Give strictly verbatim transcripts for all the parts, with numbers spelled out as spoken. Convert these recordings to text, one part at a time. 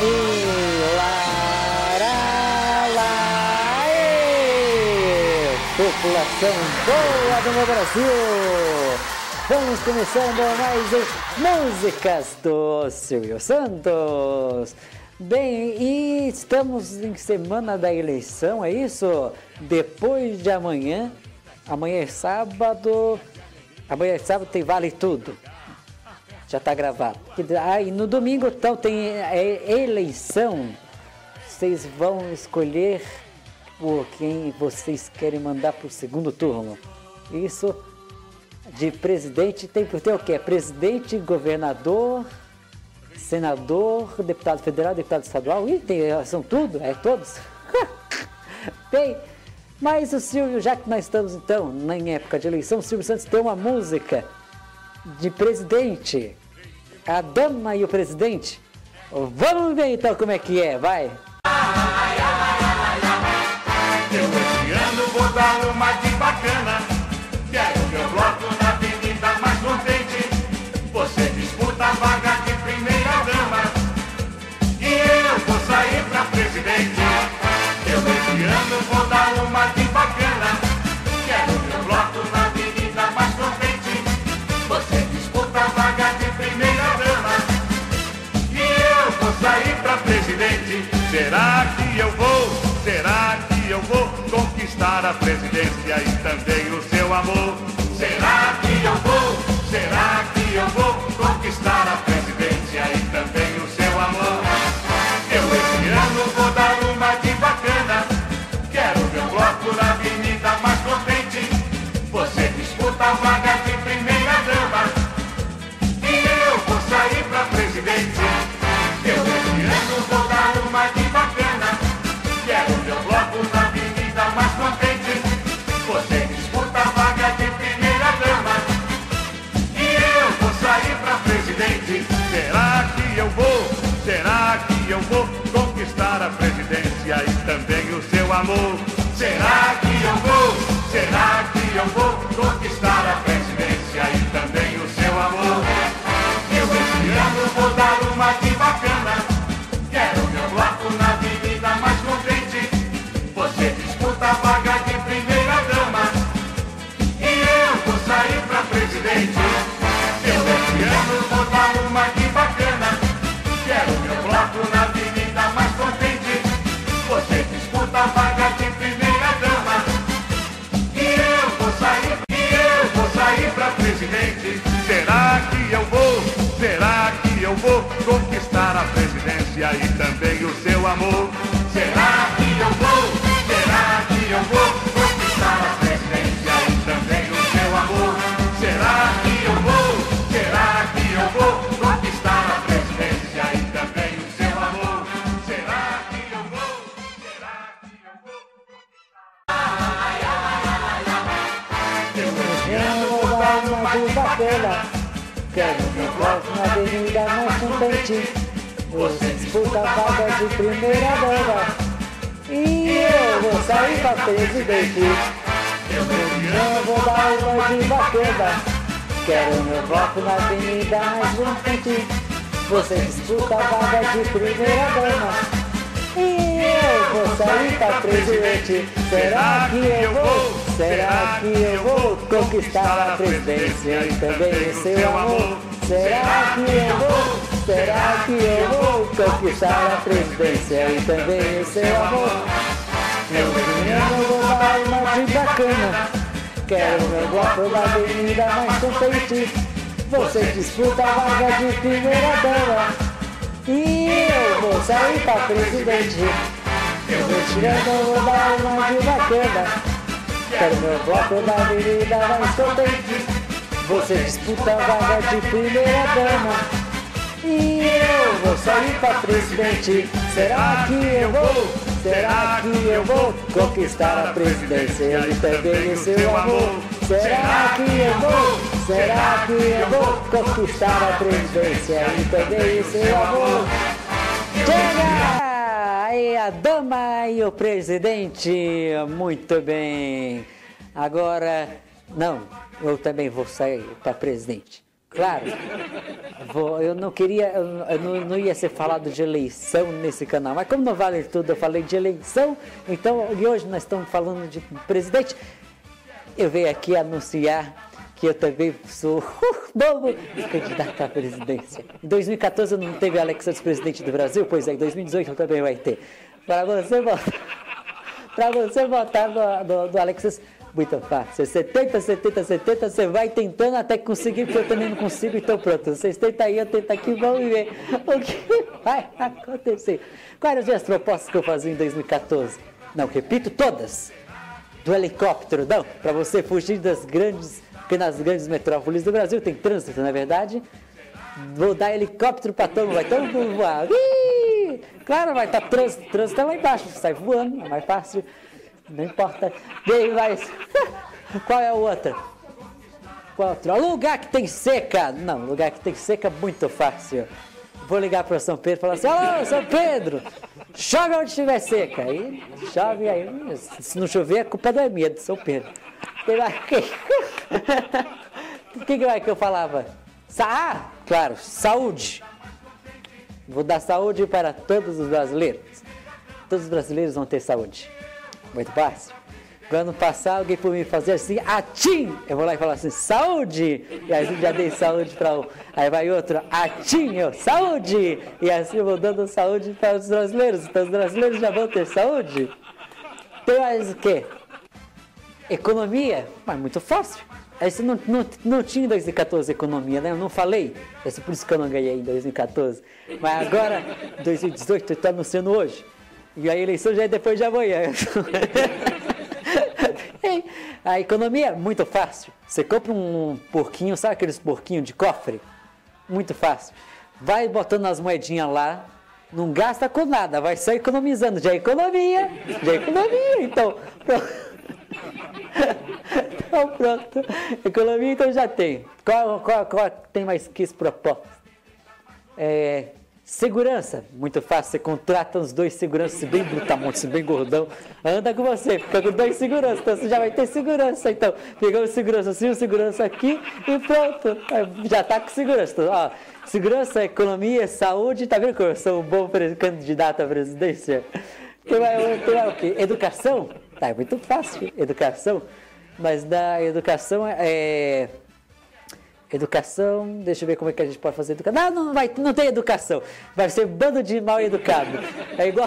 E lá, lá, lá, e... população boa do meu Brasil! Vamos começando mais um Músicas do Silvio Santos. Bem, e estamos em semana da eleição, é isso? Depois de amanhã, amanhã é sábado, amanhã é sábado tem Vale Tudo. Já está gravado. Ah, e no domingo então tem eleição. Vocês vão escolher por quem vocês querem mandar para o segundo turno. Isso de presidente tem, tem o quê? Presidente, governador, senador, deputado federal, deputado estadual. Ih, tem, são tudo? É todos? Bem, mas o Silvio, já que nós estamos então em época de eleição, o Silvio Santos tem uma música de presidente. A dama e o presidente. Vamos ver então como é que é, vai. Eu esse ano vou dar uma de bacana. Quero meu bloco na avenida mais contente. Você disputa a vaga de primeira dama e eu vou sair pra presidente. Eu esse ano vou dar uma de bacana. Quero meu bloco na avenida mais contente. Você disputa a vaga de primeira dama e eu vou sair pra presidente. Será que eu vou? Será que eu vou conquistar a presidência e também o seu amor? Será que eu vou? Será que eu vou conquistar a presidência e também o seu amor? Eu esse ano vou dar uma de bacana. Quero meu bloco na avenida mais contente. Você disputa a vaga de primeira dama e eu vou sair pra presidente. Eu esse ano vou dar uma de bacana. Quero meu bloco na avenida mais contente. Você disputa a vaga de primeira dama e eu vou sair pra presidente. Será que eu vou? Será que eu vou conquistar a presidência e também o seu amor? Será que eu vou? Será que eu vou conquistar a presidência e também o seu amor? Eu esse ano vou dar uma de bacana. Quero meu bloco na avenida mais contente. Você disputa a vaga de primeira dama e eu vou sair pra presidente. Eu esse ano vou dar uma de bacana. Quero meu bloco na avenida mais contente. Você disputa a vaga de primeira dama e eu vou sair, e eu vou sair pra presidente. Será que eu vou? Será que eu vou conquistar a presidência e também o seu amor? Será que eu vou? Será que eu vou conquistar a presidência e também o seu amor? Será que eu vou? Será que eu vou conquistar a presidência e também o seu amor? Será que eu vou? Será que eu vou conquistar? Eu esse ano vou dar uma de bacana. Quero meu bloco na avenida mais contente. Você disputa a vaga de primeira dama e eu vou sair pra presidente. Eu não vou dar uma de bacana. Quero meu bloco na avenida mais contente. Você disputa a vaga de primeira dama e eu vou sair pra presidente. Será que eu vou? Será que eu vou conquistar a presidência e também o seu amor? Será que eu vou? Será que eu vou conquistar a presidência e também o seu amor? Eu não vou dar uma de bacana. Quero meu bloco na avenida mais contente. Você disputa a vaga de primeira dama e eu vou sair pra presidente. Eu vou tirando, vou dar uma de bacana. Quero meu bloco na avenida mais contente. Você disputa a vaga de primeira dama e eu vou sair pra presidente. Será que eu vou? Será que eu vou conquistar a presidência e também o seu amor? Será que eu vou? Será que eu vou conquistar a presidência e também o seu amor? Chega! Aí a dama e o presidente, muito bem. Agora, não, eu também vou sair para presidente. Claro, vou, eu não queria, eu, eu não, não ia ser falado de eleição nesse canal, mas como não vale tudo, eu falei de eleição, então, e hoje nós estamos falando de presidente, eu venho aqui anunciar que eu também sou o novo candidato à presidência. Em dois mil e quatorze não teve Alex Santos presidente do Brasil, pois é, em dois mil e dezoito também vai ter. Para você votar, para você votar no, no, no Alex Santos, muito fácil. setenta, setenta, setenta, você vai tentando até conseguir, porque eu também não consigo, então pronto. Vocês tentam aí, eu tento aqui, vamos ver o que vai acontecer. Quais eram as propostas que eu fazia em dois mil e quatorze? Não, repito, todas. Do helicóptero, não, para você fugir das grandes, porque nas grandes metrópoles do Brasil tem trânsito, não é verdade? Vou dar helicóptero para todo mundo, vai todo mundo voar. Ih, claro, vai estar tá trânsito, trânsito é lá embaixo, sai voando, é mais fácil. Não importa. E aí vai. Qual é a outra? Qual outro? Lugar que tem seca. Não, lugar que tem seca é muito fácil. Vou ligar para São Pedro e falar assim: alô, São Pedro, chove onde estiver seca. Aí chove, aí se não chover, a culpa não é minha, de São Pedro. O que, que vai que eu falava? Ah, claro, saúde. Vou dar saúde para todos os brasileiros. Todos os brasileiros vão ter saúde. Muito fácil. Quando passar alguém por mim fazer assim, atim! Eu vou lá e falo assim, saúde! E aí já dei saúde para um. Aí vai outro, atim! Eu, saúde! E assim eu vou dando saúde para os brasileiros. Então os brasileiros já vão ter saúde. Tem mais o quê? Economia? Mas muito fácil. Esse não, não, não tinha em dois mil e quatorze economia, né? Eu não falei. É por isso que eu não ganhei em dois mil e quatorze. Mas agora, dois mil e dezoito, eu estou anunciando hoje. E a eleição já é depois de amanhã. A economia, muito fácil. Você compra um porquinho, sabe aqueles porquinhos de cofre? Muito fácil. Vai botando as moedinhas lá, não gasta com nada, vai só economizando. Já é economia, já é economia. Então, pronto. Então, pronto. Economia, então já tem. Qual, qual, qual tem mais que esse propósito? É... Segurança, muito fácil, você contrata os dois seguranças bem brutamontes, bem gordão, anda com você, fica com dois seguranças, então você já vai ter segurança, então, pegou o segurança assim, o segurança aqui e pronto, já tá com segurança. Então, ó, segurança, economia, saúde, tá vendo que eu sou um bom candidato à presidência? Tem mais, tem mais o quê? Educação? Tá, é muito fácil, educação, mas da educação é... Educação, deixa eu ver como é que a gente pode fazer educação. Não, não, vai, não tem educação. Vai ser bando de mal educado. É igual...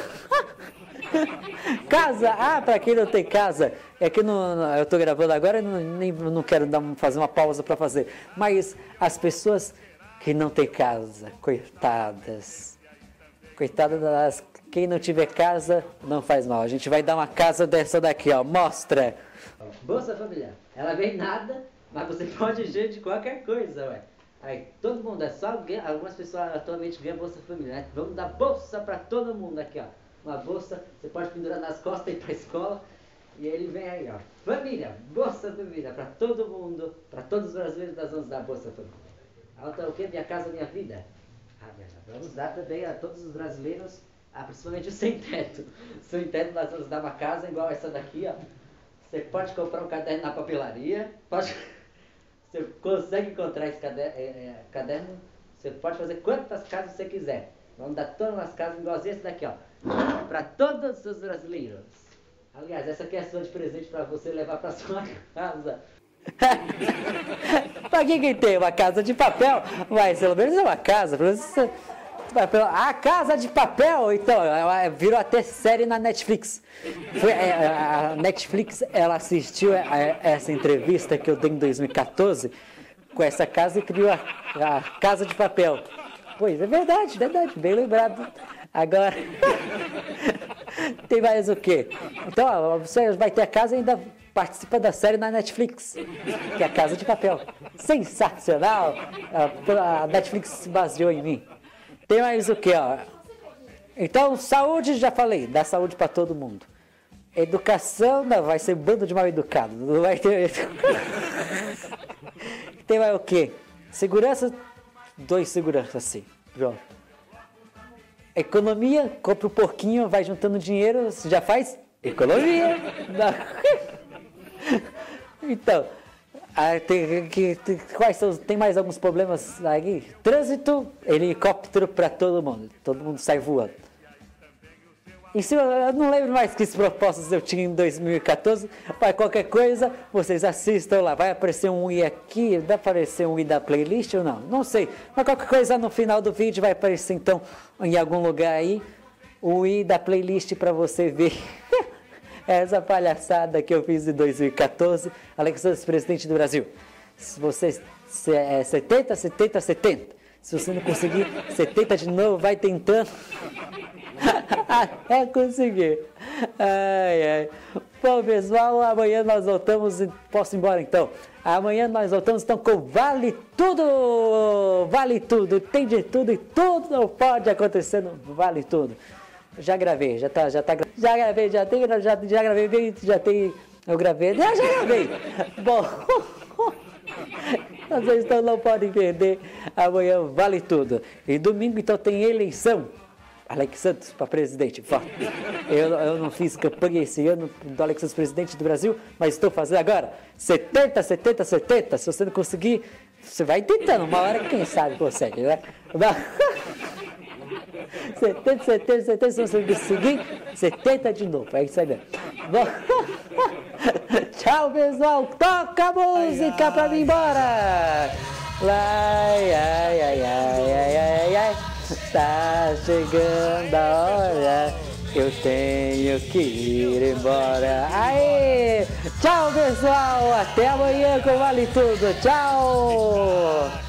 Casa, ah, para quem não tem casa. É que não, eu estou gravando agora e não, nem, não quero dar, fazer uma pausa para fazer. Mas as pessoas que não têm casa, coitadas. Coitadas das... Quem não tiver casa, não faz mal. A gente vai dar uma casa dessa daqui, ó. Mostra. Bolsa Familiar. Ela vem nada... Mas você pode agir de qualquer coisa, ué. Aí todo mundo, é só ganha, algumas pessoas atualmente ganham Bolsa Família, né? Vamos dar bolsa pra todo mundo aqui, ó. Uma bolsa, você pode pendurar nas costas e ir pra escola. E ele vem aí, ó. Família, Bolsa Família, pra todo mundo, pra todos os brasileiros nós vamos dar Bolsa Família. Outra o quê? Minha Casa Minha Vida. Ah, vamos dar também a todos os brasileiros, ah, principalmente os sem teto. Sem teto nós vamos dar uma casa igual essa daqui, ó. Você pode comprar um caderno na papelaria, pode... Você consegue encontrar esse caderno, é, é, caderno, você pode fazer quantas casas você quiser. Vamos dar todas as casas igualzinhas esse daqui, ó. Para todos os brasileiros. Aliás, essa aqui é sua de presente para você levar para sua casa. Para quem que tem uma casa de papel, mas pelo menos é uma casa. Pelo menos você... A Casa de Papel, então, ela virou até série na Netflix. Foi, é, a Netflix, ela assistiu a, a essa entrevista que eu dei em dois mil e quatorze com essa casa e criou a, a Casa de Papel. Pois, é verdade, verdade, bem lembrado. Agora, tem mais o quê? Então, ó, você vai ter a casa e ainda participa da série na Netflix, que é a Casa de Papel. Sensacional! A, a Netflix se baseou em mim. Tem mais o que, ó? Então, saúde, já falei, dá saúde para todo mundo. Educação, não, vai ser bando de mal educado. Não vai ter... Tem mais o que? Segurança, dois seguranças, assim. Pronto. Economia, compra o porquinho, vai juntando dinheiro, você já faz economia. Então, Ah, tem, que, tem, quais são, tem mais alguns problemas aqui? Trânsito, helicóptero para todo mundo. Todo mundo sai voando. Isso eu, eu não lembro mais que propostas eu tinha em dois mil e quatorze. Mas qualquer coisa, vocês assistam lá. Vai aparecer um i aqui, vai aparecer um i da playlist ou não? Não sei. Mas qualquer coisa no final do vídeo vai aparecer então em algum lugar aí o i da playlist para você ver. Essa palhaçada que eu fiz em dois mil e quatorze, Alex Santos, presidente do Brasil. Se você se, é setenta, setenta, setenta. Se você não conseguir setenta de novo, vai tentando até conseguir. Ai, ai. Bom, pessoal, amanhã nós voltamos. Posso ir embora então? Amanhã nós voltamos então com Vale Tudo! Vale Tudo! Tem de tudo e tudo pode acontecer no Vale Tudo. Já gravei, já tá, já tá, já gravei, já tem, já, já gravei bem, já tem, eu gravei, já, já gravei. Bom, vocês então não podem perder, amanhã Vale Tudo. E domingo então tem eleição, Alex Santos para presidente. Eu, eu não fiz campanha esse ano do Alex Santos presidente do Brasil, mas estou fazendo agora, setenta, setenta, setenta, se você não conseguir, você vai tentando, uma hora quem sabe consegue, né? setenta, setenta, setenta, se você conseguir, setenta de novo, é isso aí mesmo. Bom, tchau, pessoal, toca a música ai, pra mim embora. Ai, ai, ai, ai, ai, ai, ai, tá chegando a hora, eu tenho que ir embora. Aê, tchau, pessoal, até amanhã com Vale Tudo, tchau.